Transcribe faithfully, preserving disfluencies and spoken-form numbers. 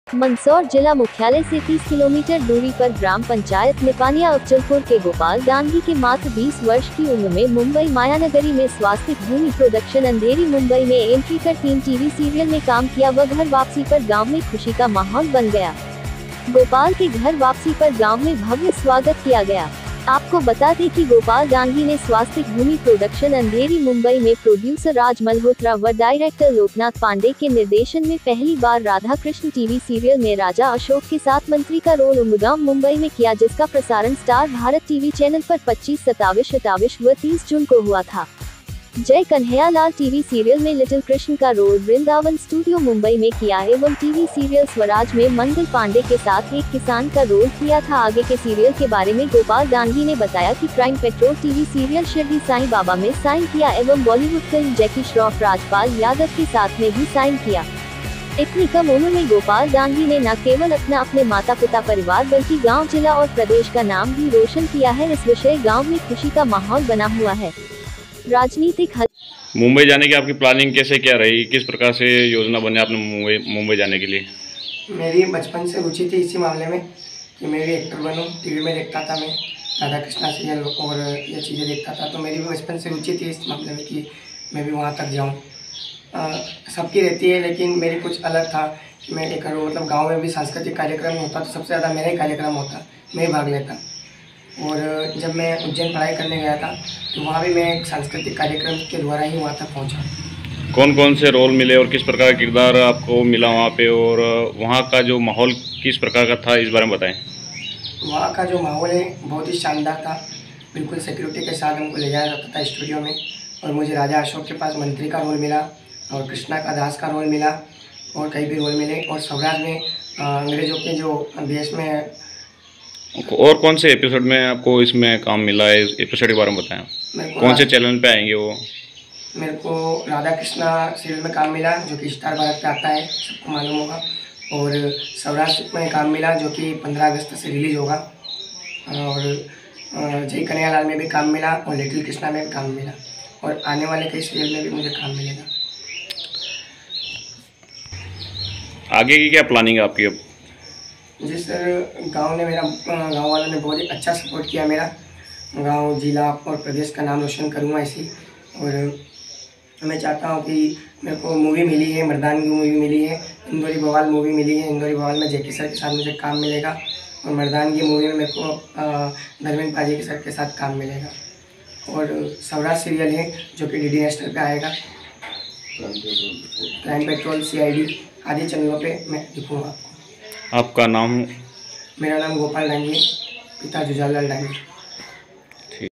मंदसौर जिला मुख्यालय से तीस किलोमीटर दूरी पर ग्राम पंचायत निपानिया अफजलपुर के गोपाल दांगी के मात्र बीस वर्ष की उम्र में मुंबई मायानगरी में स्वास्तिक भूमि प्रोडक्शन अंधेरी मुंबई में एंट्री कर तीन टीवी सीरियल में काम किया व घर वापसी पर गांव में खुशी का माहौल बन गया। गोपाल के घर वापसी पर गांव में भव्य स्वागत किया गया। आपको बता दें कि गोपाल दांगी ने स्वास्तिक भूमि प्रोडक्शन अंधेरी मुंबई में प्रोड्यूसर राज मल्होत्रा व डायरेक्टर लोकनाथ पांडे के निर्देशन में पहली बार राधा कृष्ण टीवी सीरियल में राजा अशोक के साथ मंत्री का रोल उमगाम मुंबई में किया, जिसका प्रसारण स्टार भारत टीवी चैनल पर पच्चीस, सत्ताईस, अट्ठाईस व तीस जून को हुआ था। जय कन्हैयालाल टीवी सीरियल में लिटिल कृष्ण का रोल वृंदावन स्टूडियो मुंबई में किया एवं टीवी सीरियल स्वराज में मंगल पांडे के साथ एक किसान का रोल किया था। आगे के सीरियल के बारे में गोपाल दांगी ने बताया कि crime patrol TV serial Shirdi Sai Baba में साइन किया एवं बॉलीवुड फिल्म जैकी श्रॉफ राजपाल यादव के साथ में भी साइन किया। इतनी कम उम्र में गोपाल दांगी ने न केवल अपना अपने माता पिता परिवार बल्कि गाँव, जिला और प्रदेश का नाम भी रोशन किया है। इस विषय गाँव में खुशी का माहौल बना हुआ है। राजनीतिक मुंबई जाने की आपकी प्लानिंग कैसे क्या रही, किस प्रकार से योजना बने आपने मुंबई मुंबई जाने के लिए? मेरी बचपन से रुचि थी इसी मामले में कि मैं भी एक्टर बनूं। टीवी में देखता था, मैं राधा कृष्णा सीरियल और ये चीज़ें देखता था, तो मेरी भी बचपन से रुचि थी इस मामले में कि मैं भी वहाँ तक जाऊँ। सबकी रहती है, लेकिन मेरी कुछ अलग था कि मैं एक करूँ। मतलब गाँव में भी सांस्कृतिक कार्यक्रम होता तो सबसे ज़्यादा मेरा ही कार्यक्रम होता, मैं ही भाग लेता। और जब मैं उज्जैन पढ़ाई करने गया था तो वहाँ भी मैं एक सांस्कृतिक कार्यक्रम के द्वारा ही वहाँ तक पहुँचा। कौन कौन से रोल मिले और किस प्रकार का किरदार आपको मिला वहाँ पे, और वहाँ का जो माहौल किस प्रकार का था, इस बारे में बताएं। वहाँ का जो माहौल है बहुत ही शानदार था। बिल्कुल सिक्योरिटी के साथ हमको ले जाया जाता था स्टूडियो में, और मुझे राजा अशोक के पास मंत्री का रोल मिला और कृष्णा का दास का रोल मिला और कई भी रोल मिले। और स्वराज में अंग्रेज़ों के जो देश में। और कौन से एपिसोड में आपको इसमें काम मिला है, इस एपिसोड के बारे में बताएं। कौन से चैनल पे आएंगे वो? मेरे को राधा कृष्णा सीरियल में काम मिला जो कि स्टार भारत पे आता है, सबको मालूम होगा। और सौराष्ट्र में काम मिला जो कि पंद्रह अगस्त से रिलीज़ होगा। और जय कन्हैयालाल में भी काम मिला और लिटिल कृष्णा में भी काम मिला, और आने वाले कई सीरियल में भी मुझे काम मिलेगा। आगे की क्या प्लानिंग है आपकी अब? जी सर, गांव ने मेरा गांव वालों ने बहुत ही अच्छा सपोर्ट किया। मेरा गांव, जिला और प्रदेश का नाम रोशन करूंगा इसी। और मैं चाहता हूं कि मेरे को मूवी मिली है, मर्दानगी मूवी मिली है, इंदौरी बवाल मूवी मिली है। इंदौरी बवाल में जैकी सर के साथ मुझे काम मिलेगा, और मर्दानगी मूवी में मेरे को धर्मेंद्र पाजी के सर के साथ काम मिलेगा। और सौराष्ट्र सीरियल है जो कि डी डी नेशनल पर आएगा। Crime patrol, C I D आदि चैनलों पर मैं दिखूँगा। आपका नाम? मेरा नाम गोपाल दांगी, पिता जुजालाल दांगी।